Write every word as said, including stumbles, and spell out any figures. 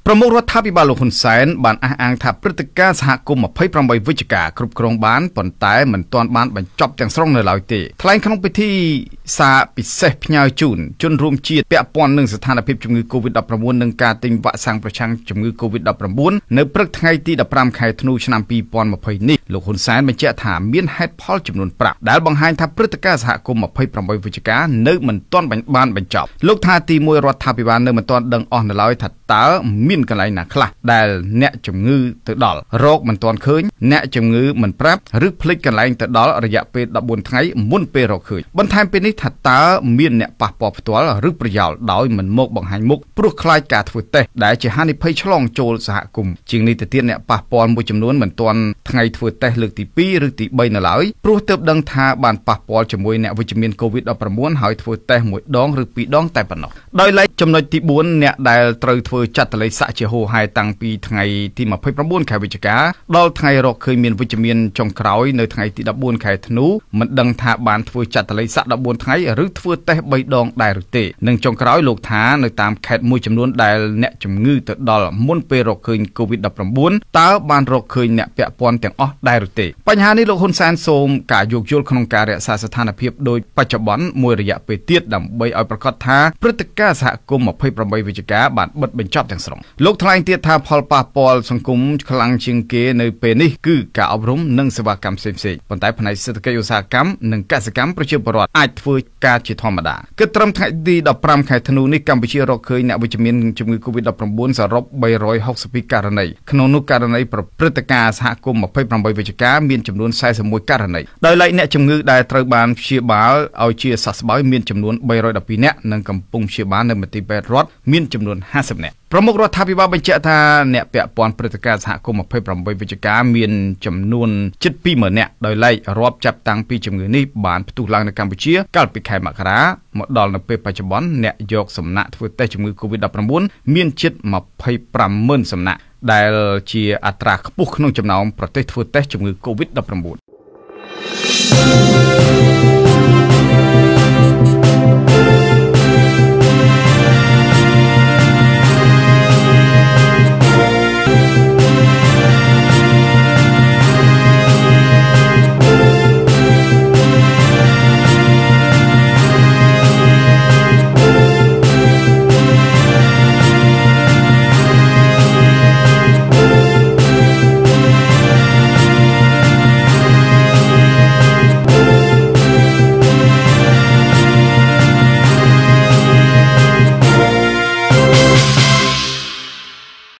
ប្រមុខរដ្ឋាភិបាលលោកហ៊ុនសែនបានអះអាងថាព្រឹត្តិការណ៍សហគមន៍ยี่สิบแปดវិច្ឆិកាគ្រប់គ្រងបានប៉ុន្តែមិនទាន់បានបញ្ចប់ទាំងស្រុងនៅឡើយទេថ្លែងក្នុងពិធីសារពិសេសផ្ញើជូនជនរួមជាតិពាក់ព័ន្ធនឹងស្ថានភាពជំងឺ កូវីដ ដប់ប្រាំបួន និងការទិញវ៉ាក់សាំងប្រឆាំងជំងឺ កូវីដ ដប់ប្រាំបួន នៅព្រឹកថ្ងៃទីដប់ប្រាំខែធ្នូឆ្នាំពីរពាន់ยี่สิบនេះលោកហ៊ុនសែនបញ្ជាក់ថាមានហេតុផលចំនួនប្រាំដែលបង្ហាញថាព្រឹត្តិការណ៍សហគមន៍ยี่สิบแปดវិច្ឆិកានៅមិនទាន់បានបញ្ចប់លោកថាទីមួយរដ្ឋាភិបាលនៅមិនទាន់ដឹងអស់នៅឡើយថាតើមានកន្លែងណាខ្លះដែលអ្នកជំងឺទៅដល់រោគមិនទាន់ឃើញអ្នកជំងឺមិនប្រាប់ឬភ្លេចកន្លែងទៅដល់រយៈពេលដប់បួនថ្ងៃមុនពេលរកឃើញបន្ថែមពីនេះថាតើមានអ្នកប៉ះពាល់ផ្ទាល់ឬប្រយោលដោយមិនមកបង្ហាញមុខព្រោះខ្លាចការធ្វើតេស្តដែលជាហានិភ័យឆ្លងចូលសហគមន៍ជាងនេះទៅទៀតអ្នកប៉ះពាល់មួយចំនួនមិនទាន់ថ្ងៃធ្វើតេស្តលើកទីពីរឬទីបីនៅឡើយព្រោះទើបដឹងថាបានប៉ះពាល់ជាមួយអ្នកវិជ្ជមាន កូវីដ ដប់ប្រាំបួន ហើយធ្វើតេស្តមួយដងឬពីរដងតែប៉ុណ្ណោះដោយឡែកចំណុចទីបួនអ្នកដែលត្រូវធ្វើចាត់តលេខសាក់ជាហូរហែតាំងពីថ្ងៃទីยี่สิบเก้าខែវិច្ឆិកាដល់ថ្ងៃរកឃើញមានវិជ្ជមានចុងក្រោយនៅថ្ងៃទីដប់បួនខែធ្នូមិនដឹងថាបានធ្វើចាត់តលេខសាក់ដប់បួនថ្ងៃឬធ្វើតេស្តបីដងដែរឬទេនិងចុងក្រោយលោកថានៅតាមខេត្តមួយចំនួនដែលអ្នកជំងឺទៅដល់មុនពេលរកឃើញ កូវីដ ដប់ប្រាំបួន តើបានរកឃើញអ្នកពាក់ព័ន្ធទាំងអស់ដែរឬទេបញ្ហានេះលោកហ៊ុនសែនសូមការយោគយល់ក្នុងការរក្សាស្ថានភាពដោយបច្ចុប្បន្នមួយរយៈពេលទៀតដើម្បីឲ្យប្រកាសថាព្រឹត្តិការណ៍សហគមន៍ยี่สิบแปดវិច្ឆិកាបានបិទបញ្ចប់ទាំងស្រុងលោកថ្លែងទៀតថាផលប៉ះពាល់សង្គមខ្លាំងជាងគេនៅពេលនេះគឺការអប់រំនិងសេវាកម្មផ្សេងៗប៉ុន្តែផ្នែកសេដ្ឋកិច្ចឧស្សាហកម្មនិងកសិកម្មប្រជាពលរដ្ឋអាចធ្វើការជាធម្មតាគិតត្រឹមថ្ងៃទីដប់ប្រាំខែធ្នូនេះកម្ពុជារកឃើញអ្នកវិជ្ជមានជំងឺ កូវីដ ដប់ប្រាំបួន សរុបបីរយហុកសិបពីរករណីក្នុងនោះករណីប្រព្រឹត្តការណ៍សហគមន៍ยี่สิบแปดវិច្ឆិកាមានចំនួនสี่สิบเอ็ดករណីដោយឡែកអ្នកជំងឺដែលត្រូវបានព្យាបាលឲ្យជាសះស្បើយមានចំនួនបីរយដប់ពីរនាក់និងកំពុងព្យាបាលនៅមន្ទីរពេទ្យរដ្ឋមានចំនួនห้าสิบនាក់ប្រមុខរដ្ឋាភិបាលបញ្ជាក់ថាអ្នកពាក់ព័ន្ធព្រឹត្តិការណ៍សហគមន៍ยี่สิบแปดវិច្ឆិកាមានចំនួនជិតពីរម៉ឺននាក់ដោយឡែករាប់ចាប់តាំងពីជំងឺនេះបានផ្ទុះឡើងនៅកម្ពុជាកាលពីខែមករាមកដល់នៅពេលបច្ចុប្បន្នអ្នកយកសំណាក់ធ្វើតេស្តជំងឺ កូវីដ ដប់ប្រាំបួន មានជិតยี่สิบห้าម៉ឺនសំណាក់ដែលជាអត្រាខ្ពស់ក្នុងចំណោមប្រទេសធ្វើតេស្តជំងឺ កូវីដ ដប់ប្រាំបួន